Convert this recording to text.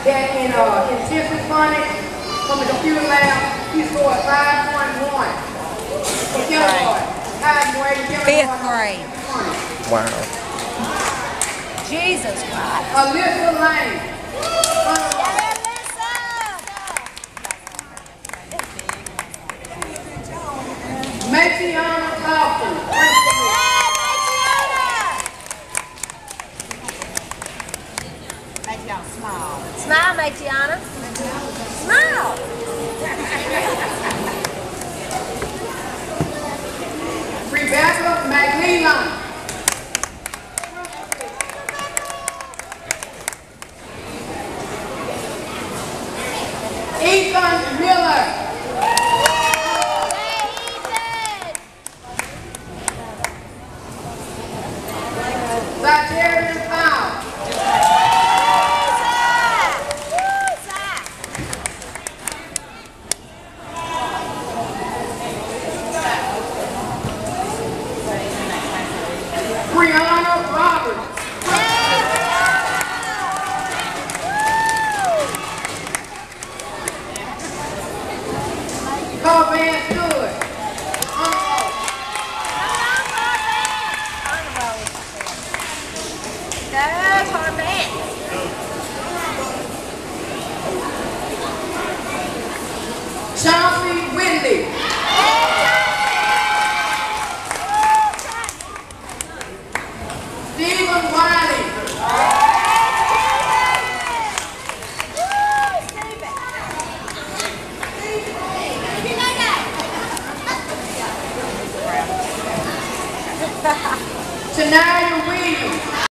that in intensive phonics from the computer lab, he scored 5.1 for kindergarten. Fifth grade. Wow. Jesus Christ. Alyssa Lane. Matiana Kaufman. Smile. Smile, Matiana. Smile. Rebecca McNeilon. Ethan Miller. Zacharian Powell. Brianna Roberts. Corbin Stewart. Chauncey Winley. Stephen Wiley. Tanaya Williams.